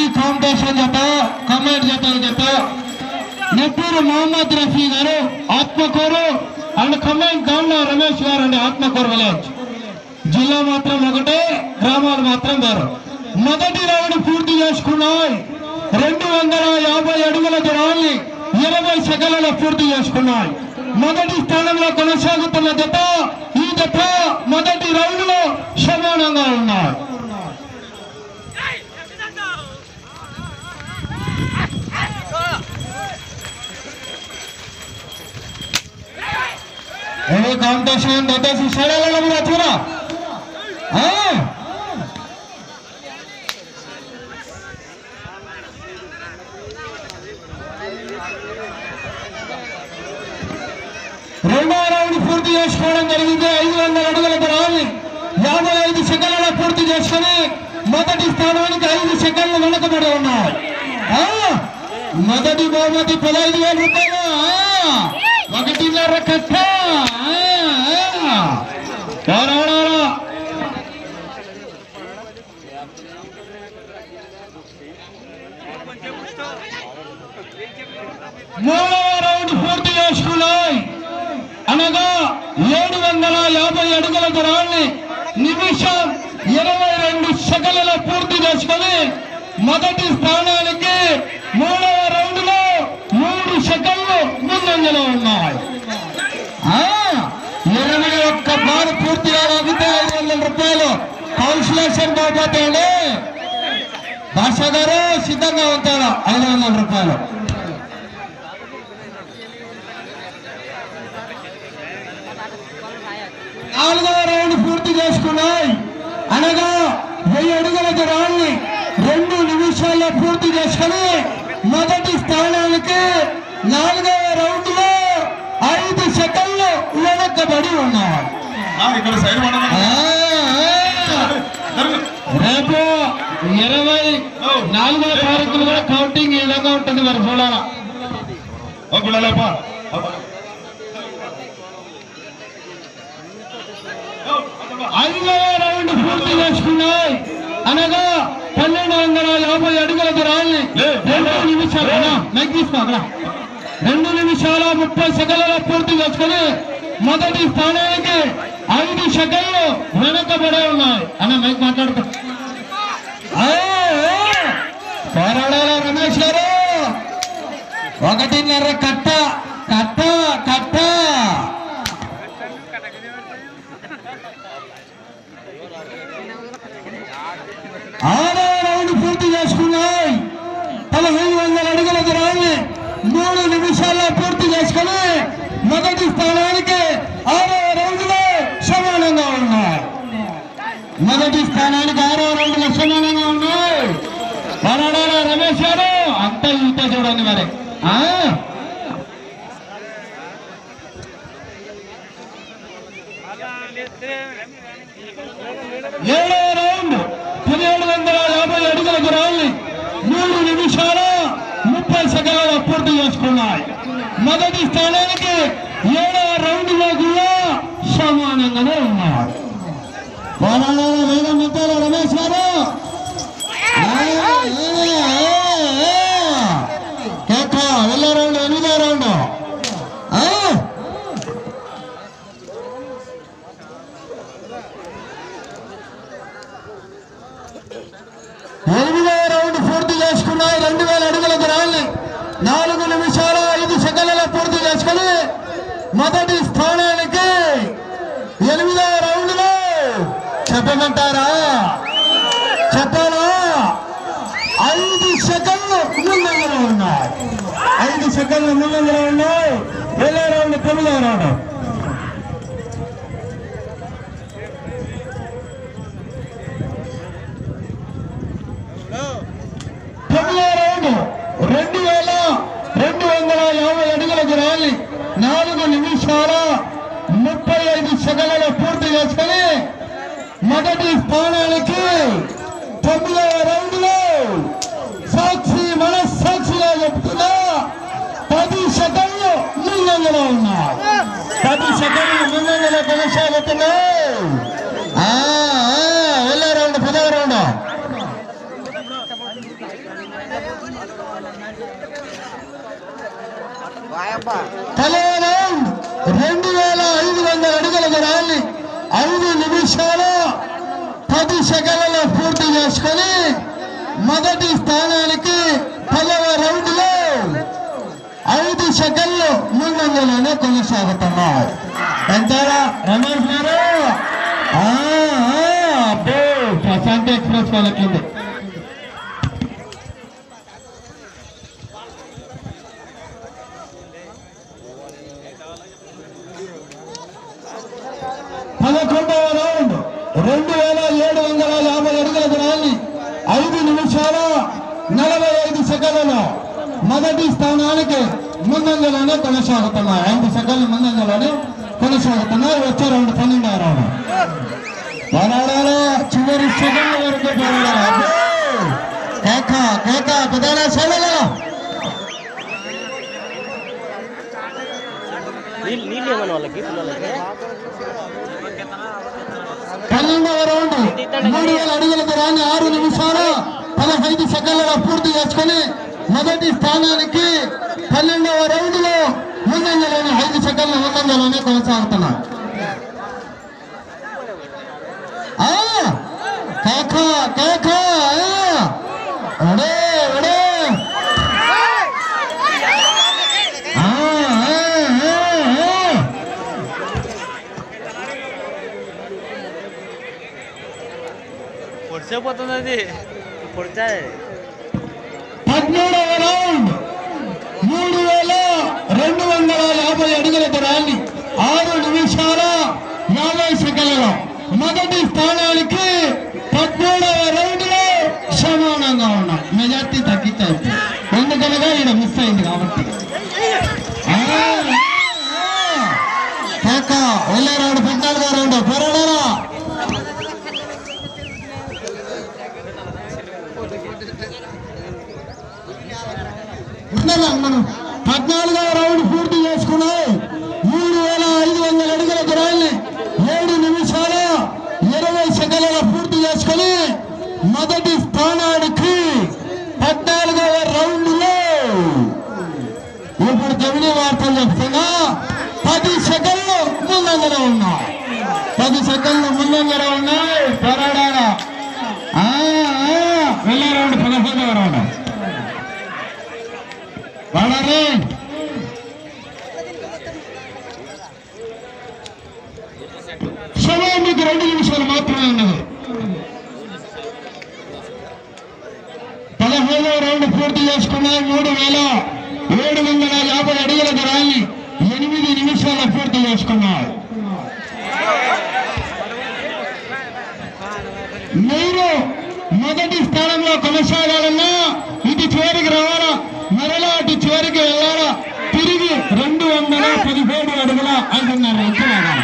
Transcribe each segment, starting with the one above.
Competition జత comment జత నెప్పూరు Mohammed Rafi garu Atmakur and comment Goundla Ramesh garu అండి ఆత్మకూరు విలేజ్. జిల్లా మాత్రం ఒకటే, గ్రామాలు మాత్రం వేరు. మొదటి రౌండ్ పూర్తి చేసుకున్నాయి. 250 అడుగుల దూరాన్ని 20 సెకండ్లలో పూర్తి చేసుకున్నాయి. మొదటి స్థానంలో కొనసాగుతున్న జత ఈ జత మొదటి రౌండ్ లో సమానంగా ఉన్నాయి. కాంపిటీషన్ దయచేసి శైలాలలో మీరు వచ్చారా? రెండో రౌండ్ పూర్తి చేసుకోవడం జరిగింది. 500 అడుగుల దూరాన్ని 55 సెకండ్లలో పూర్తి చేసుకుని మొదటి స్థానానికి 5 సెకండ్లు వెనుకబడి ఉన్నాయి. మొదటి బహుమతి 15,000 రూపాయలు. 1.5 కట్ట. మూడవ రౌండ్ పూర్తి చేసుకున్నాయి. అనగా 750 అడుగుల దూరాన్ని నిమిషం 22 సెకండ్లలో పూర్తి చేసుకుని మొదటి స్థానానికి మూడవ రౌండ్ లో 3 సెకండ్లు ముందంజలో ఉన్నాయి. 21 బార్ పూర్తిగా లాగితే 500 రూపాయలు కౌన్సిలేషన్ బాబోతండి. భాష గారు సిద్ధంగా ఉంటారు. 500 రూపాయలు. నాలుగవ రౌండ్ పూర్తి చేసుకున్నాయి. అనగా 1000 అడుగుల దూరాన్ని 2 నిమిషాల్లో పూర్తి చేసుకుని మొదటి స్థానానికి 4వ రౌండ్ లో 5 సెకండ్లు వెనకబడి ఉన్నాయి. రేపు 24వ తారీఖులు కూడా కౌంటింగ్ ఈ విధంగా ఉంటుంది. మరి చూడాలా? 5వ రౌండ్ పూర్తి చేసుకున్నాయి. అనగా 1250 అడుగుల దూరాన్ని 2 నిమిషాలు 2 నిమిషాల 30 సెకండ్లలో పూర్తి చేసుకుని మొదటి స్థానానికి 5 సెకండ్లు వెనకబడే ఉన్నాయి. అన్న మైక్ మాట్లాడుతూ పోరాడాల రమేష్ గారు. 1.5 కట్ట కట్ట కట్ట. 6వ రౌండ్ పూర్తి చేసుకున్నాయి. 1500 అడుగుల దూరాన్ని 3 నిమిషాల్లో పూర్తి చేసుకుని మొదటి స్థానానికి 6వ రౌండ్ లో సమానంగా ఉన్నాయి. మొదటి స్థానానికి 6వ రౌండ్ లో సమానంగా ఉన్నాయి. పోరాడాల రమేష్ గారు. అంతా ఇంత చూడండి మరి. 7వ రౌండ్ 1750 అడుగుల దూరాన్ని 3 నిమిషాల 30 సెకండ్లలో పూర్తి చేసుకున్నాయి. మొదటి స్థానానికి 7వ రౌండ్ లో కూడా సమానంగానే ఉన్నాయి. వేదమంతాల రమేష్ గారు. వెళ్ళే రౌండ్ 8వ రౌండ్. 8వ రౌండ్ పూర్తి చేసుకున్నాయి. 2000 అడుగుల దూరాన్ని 4 నిమిషాల 5 సెకండ్లలో పూర్తి చేసుకుని మొదటి స్థానానికి 8వ రౌండ్ లో చెప్పమంటారా? చెప్పాలా? 5 సెకండ్లు ముందంజలో ఉన్నాయి. 5 సెకండ్లు ముందంజలో ఉన్నాయి. వెళ్ళే రౌండ్ 9వ రౌండ్. 9వ రౌండ్ 2250 అడుగుల దూరాన్ని 4 నిమిషాల 35 సెకండ్లలో పూర్తి చేసుకుని మొదటి స్థానానికి 9వ రౌండ్ లో సాక్షి మనస్సాక్షిగా చెప్తున్నా 10 సెకండ్లు ముందంజలో ఉన్నాయి. 10 సెకండ్లు ముందంజలో కొనసాగుతున్నాయి. వెళ్ళే రౌండ్ 10వ రౌండ్. పదో రౌండ్ 2500 అడుగుల దూరాన్ని 5 నిమిషాల 10 సెకండ్లలో పూర్తి చేసుకొని మొదటి స్థానానికి 10వ రౌండ్ లో 5 సెకండ్లు ముందంజలోనే కొనసాగుతున్నాయి. ఎంతరా రమేష్ గారు? ప్రశాంత్ ఎక్స్ప్రెస్ వాళ్ళకి 11వ రౌండ్ 2750 అడుగుల దూరాన్ని 5 నిమిషాల 45 సెకండ్లలో మొదటి స్థానానికి ముందంజలోనే కొనసాగుతున్నాయి. 5 సెకండ్ల ముందంజలోనే కొనసాగుతున్నాయి. వచ్చే రౌండ్ 12వ రౌండ్ పోరాడాలి. చివరి సెకండ్ వరకు పోరాడాలి. కేక కేక పెద్దగా సోదరులు 12వ రౌండ్ 3000 అడుగుల దూరాన్ని 6 నిమిషాల 15 సెకండ్లలో పూర్తి చేసుకుని మొదటి స్థానానికి 12వ రౌండ్ లో ముందంజలోనే 5 సెకండ్ల ముందంజలోనే కొనసాగుతున్నారు. కేక కేక ఒడే ఒడే పొడిసేపోతుంది అది పొడిచా. 13వ రౌండ్ 3250 అడుగుల దూరాన్ని 6 నిమిషాల 50 సెకండ్లలో మొదటి స్థానానికి 13వ రౌండ్ లో సమానంగా ఉన్నాయి. మెజార్టీ తగ్గించాయి ఎందుకనగా ఈయన మిస్ అయింది కాబట్టి. వెళ్ళే రౌండ్ 14వ రౌండ్ పోరాడారా. మనం 14వ రౌండ్ పూర్తి చేసుకున్నాయి. 3500 అడుగుల దూరాన్ని 7 నిమిషాల 20 సెకండ్లలో పూర్తి చేసుకుని మొదటి స్థానానికి 14వ రౌండ్ లో ఇప్పుడు కమిటీ వార్తలు చెప్తున్నా 10 సెకండ్లు ముందంజలో ఉన్నాయి. 10 సెకండ్లు ముందంజలో ఉన్నాయి. పోరాడాలా. వెళ్ళే రౌండ్ 15వ రౌండ్ వాడాలి. సమయం మీకు 2 నిమిషాలు మాత్రమే ఉన్నది. 15వ రౌండ్ పూర్తి చేసుకున్నాయి. 3750 అడుగుల దూరాన్ని 8 నిమిషాలు పూర్తి చేసుకున్నాయి. మీరు మొదటి స్థానంలో కొనసాగాలన్నా ఇటు చివరికి రావాలా, మరలా అటు చివరికి వెళ్ళాలా, తిరిగి 217 అడుగుల 5.5 ఇంచులు ఆగాలి.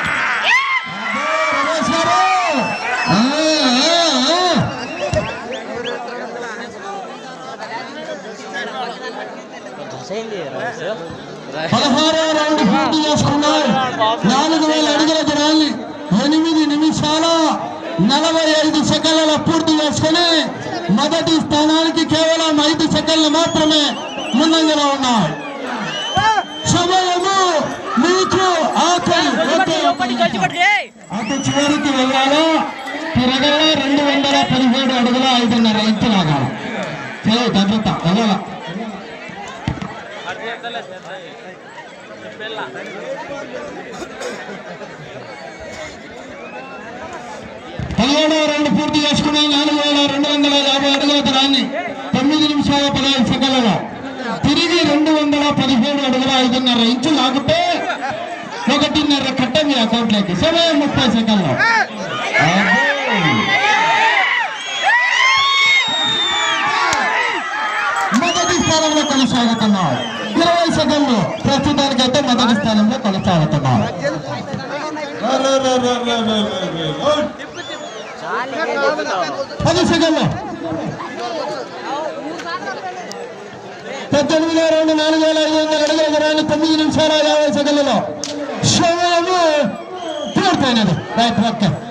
పదహారవ రౌండ్ పూర్తి చేసుకున్నారు. 4000 అడుగుల దూరాన్ని 8 నిమిషాల 45 సెకండ్లలో పూర్తి చేసుకుని మొదటి స్థానానికి కేవలం 5 సెకండ్లు మాత్రమే ముందంజలో ఉన్నాయి. సమయము మీకు అటు చివరికి వెళ్ళాలా, తిరగల 217 అడుగుల 5.5 ఇంచులు ఆగాలి. భద్రత వెళ్ళాల. 17వ రౌండ్ పూర్తి చేసుకున్న 4250 అడుగుల దూరాన్ని 9 నిమిషాల 15 సెకండ్లలో తిరిగి 217 అడుగుల 5.5 ఇంచులు ఆగితే 1.5 కట్ట మీ అకౌంట్లోకి. సమయం 30 సెకండ్లు. మొదటి స్థానంలో కొనసాగుతున్నారు. 20 సెకండ్లు ప్రస్తుతానికైతే మొదటి స్థానంలో కొనసాగుతున్నారు. 10 సెకండ్లు. 18వ రౌండ్ 4500 అడుగుల దూరాన్ని 9 నిమిషాల 50 సెకండ్లలో సమయము పూర్తయినది. Right okay.